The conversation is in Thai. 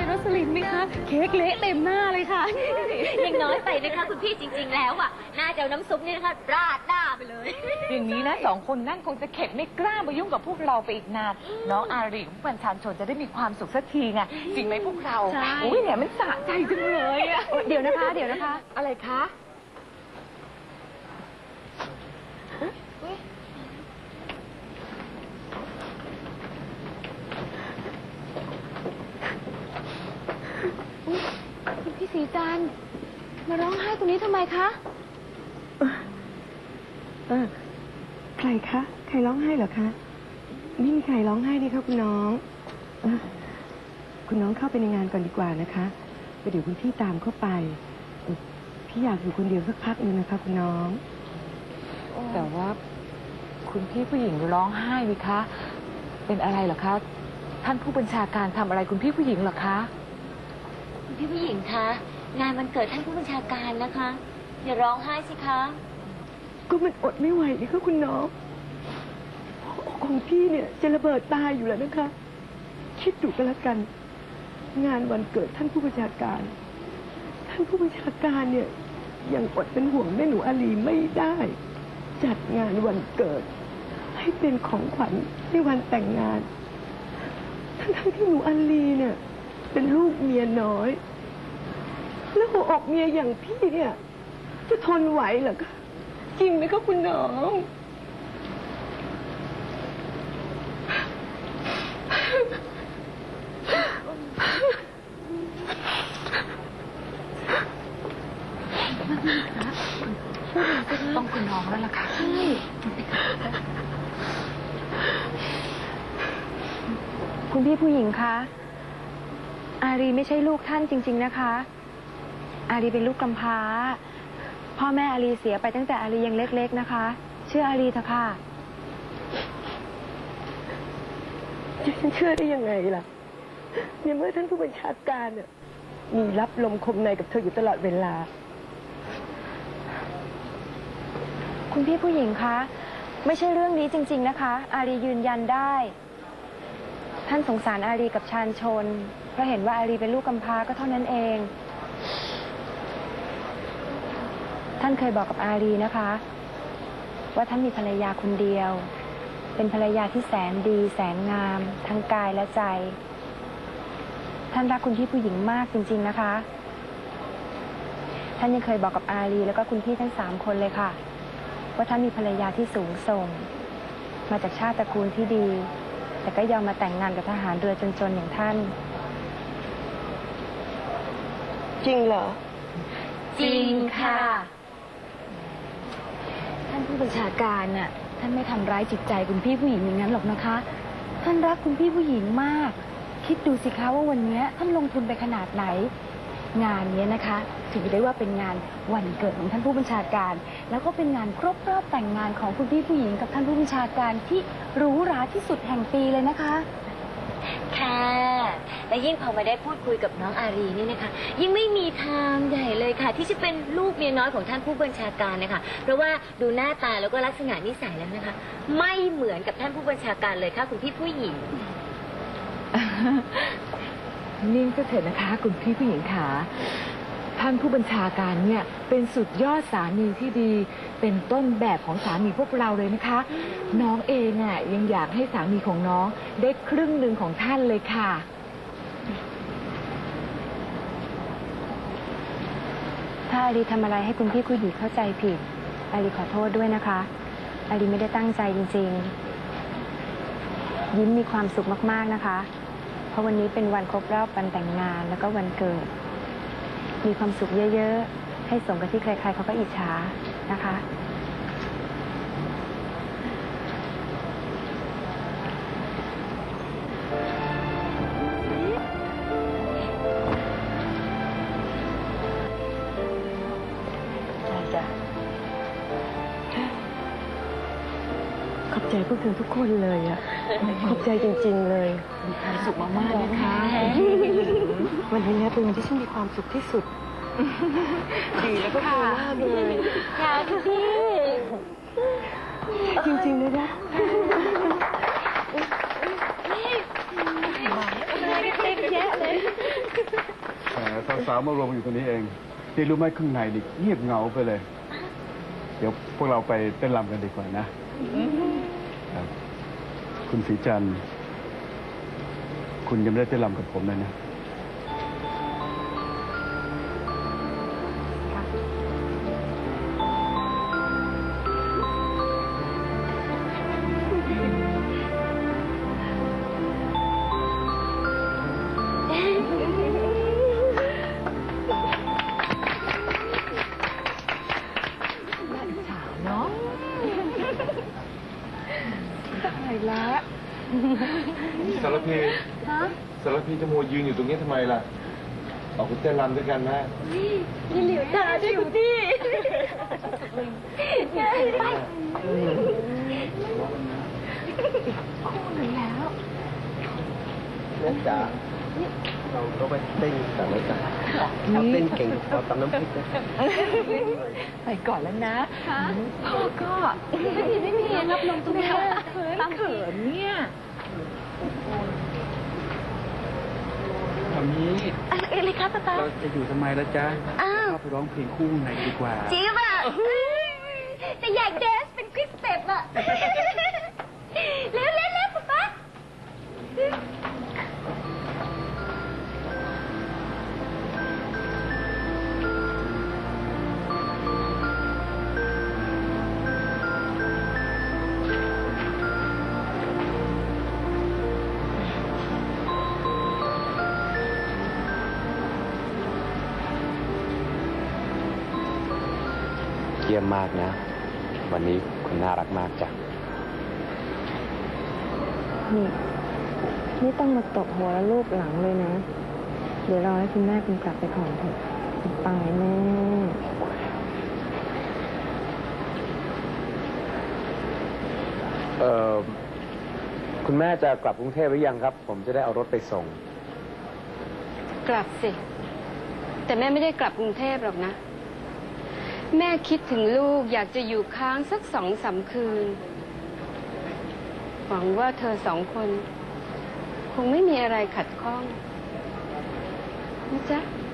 โรสลินไหมคะเค้กเละเต็มหน้าเลยค่ะยังน้อยไปนะคะคุณพี่จริงๆแล้วอ่ะน่าจะเอาน้ำซุปนี่นะคะราดหน้าไปเลยอย่างนี้นะ2 คนนั่นคงจะเข็ดไม่กล้ามายุ่งกับพวกเราไปอีกนานน้องอารีกับผู้บัญชาชนจะได้มีความสุขสักทีไงจริงไหมพวกเราอุ้ยเนี่ยมันสะใจจังเลยอะเดี๋ยวนะคะอะไรคะคุณพี่ศรีจันทร์มาร้องไห้ตรงนี้ทำไมคะใครคะใครร้องไห้เหรอคะไม่มีใครร้องไห้นี่คะคุณน้องคุณน้องเข้าไปในงานก่อนดีกว่านะคะเดี๋ยวคุณพี่ตามเข้าไปพี่อยากอยู่คนเดียวสักพักนึงนะคะคุณน้องแต่ว่าคุณพี่ผู้หญิงร้องไห้ดิคะเป็นอะไรเหรอคะท่านผู้บัญชาการทำอะไรคุณพี่ผู้หญิงเหรอคะคุณพี่ผู้หญิงคะงานวันเกิดท่านผู้บัญชาการนะคะอย่าร้องไห้สิคะก็มันอดไม่ไหวนี่คะคุณน้องของพี่เนี่ยจะระเบิดตายอยู่แล้วนะคะคิดดูกันแล้วกันงานวันเกิดท่านผู้บัญชาการท่านผู้บัญชาการเนี่ยยังอดเป็นห่วงแม่หนูอาลีไม่ได้จัดงานวันเกิดให้เป็นของขวัญในวันแต่งงานทั้งที่หนูอาลีเนี่ยเป็นลูกเมียน้อยแล้วหัวอกเมียอย่างพี่เนี่ยจะทนไหวเหรอคะจริงไหมคะคุณน้องต้องคุณน้องแล้วล่ะค่ะใช่คุณพี่ผู้หญิงคะอารีไม่ใช่ลูกท่านจริงๆนะคะอารีเป็นลูกกำพร้าพ่อแม่อารีเสียไปตั้งแต่อารียังเล็กๆนะคะเชื่ออารีเถอะค่ะฉันเชื่อได้ยังไงล่ะในเมื่อท่านผู้บัญชาการเนี่ยมีรับลมคมในกับเธออยู่ตลอดเวลาคุณพี่ผู้หญิงคะไม่ใช่เรื่องนี้จริงๆนะคะอารียืนยันได้ท่านสงสารอารีกับชาญชนเพราะเห็นว่าอารีเป็นลูกกำพร้าก็เท่านั้นเองท่านเคยบอกกับอารีนะคะว่าท่านมีภรรยาคนเดียวเป็นภรรยาที่แสนดีแสนงามทั้งกายและใจท่านรักคุณพี่ผู้หญิงมากจริงๆนะคะท่านยังเคยบอกกับอารีแล้วก็คุณพี่ทั้ง3 คนเลยค่ะว่าท่านมีภรรยาที่สูงส่งมาจากชาติตระกูลที่ดีแต่ก็ยอมมาแต่งงานกับทหารเรือจนๆอย่างท่านจริงเหรอจริงค่ะท่านผู้บัญชาการน่ะท่านไม่ทำร้ายจิตใจคุณพี่ผู้หญิงอย่างนั้นหรอกนะคะท่านรักคุณพี่ผู้หญิงมากคิดดูสิคะว่าวันนี้ท่านลงทุนไปขนาดไหนงานนี้นะคะถือได้ว่าเป็นงานวันเกิดของท่านผู้บัญชาการแล้วก็เป็นงานครบรอบแต่งงานของคุณพี่ผู้หญิงกับท่านผู้บัญชาการที่หรูหราที่สุดแห่งปีเลยนะคะค่ะและยิ่งพอมาได้พูดคุยกับน้องอารีนี่นะคะยิ่งไม่มีทางใหญ่เลยค่ะที่จะเป็นลูกเมียน้อยของท่านผู้บัญชาการนะคะเพราะว่าดูหน้าตาแล้วก็ลักษณะนิสัยแล้วนะคะไม่เหมือนกับท่านผู้บัญชาการเลยค่ะคุณพี่ผู้หญิงนิ่งก็เถอะนะคะคุณพี่ผู้หญิงขาท่านผู้บัญชาการเนี่ยเป็นสุดยอดสามีที่ดีเป็นต้นแบบของสามีพวกเราเลยนะคะน้องเองอ่ะยังอยากให้สามีของน้องได้ครึ่งหนึ่งของท่านเลยค่ะถ้าอารีทำอะไรให้คุณพี่ผู้หญิงเข้าใจผิดอารีขอโทษด้วยนะคะอารีไม่ได้ตั้งใจจริงๆยิ้มมีความสุขมากๆนะคะเพราะวันนี้เป็นวันครบรอบวันแต่งงานแล้วก็วันเกิดมีความสุขเยอะๆให้สมกับที่ใครๆเขาก็อิจฉานะคะจ้ะขอบใจพวกเธอทุกคนเลยอ่ะขอบใจจริงๆเลยมีความสุขมากๆนะคะวันนี้เป็นวันที่ฉันมีความสุขที่สุดดีแล้วก็คือมากเลยค่ะพี่จริงๆเลยนะเต็มแยะเลยสาวๆมารวมอยู่ตรงนี้เองนี่รู้ไหมข้างในนี่เงียบเหงาไปเลย เดี๋ยวพวกเราไปเต้นรำกันดีกว่านะครับคุณศรีจันทร์คุณยังไม่ได้เต้นรำกับผมเลยนะสาวเนาะตายละสารพีสารพีจะมัวยืนอยู่ตรงนี้ทำไมล่ะออกไปเต้นรำด้วยกันนะนี่หลิวตาด้วยคุณพี่ไปคู่หนึ่งแล้วแม่จ๋าเราก็ไปเต้นกันแล้วจ้ะเราเต้นเก่งพอตำน้ำพริกนะไปก่อนแล้วนะพ่อก็ไม่มีรับลมตรงนี้เขินเนี่ยทำนี้อะไรครับป๊าป๊าเราจะอยู่ทำไมล่ะจ๊ะอ้าวเข้าไปร้องเพลงคู่ไหนดีกว่าจริงป่ะแต่อยากแดนซ์เป็นคริสเต็ปอะเร็วเร็วเร็วป๊าป๊าเยี่ยมมากนะ วันนี้คุณน่ารักมากจ้ะนี่ไม่ต้องมาตบหัวแล้วลูบหลังเลยนะ เดี๋ยวรอให้คุณแม่คุณกลับไปก่อนเถอะตายแน่คุณแม่จะกลับกรุงเทพหรือยังครับ ผมจะได้เอารถไปส่งกลับสิ แต่แม่ไม่ได้กลับกรุงเทพหรอกนะ แม่คิดถึงลูกอยากจะอยู่ค้างสัก2-3 คืน หวังว่าเธอ2 คน คงไม่มีอะไรขัดข้องนะจ๊ะ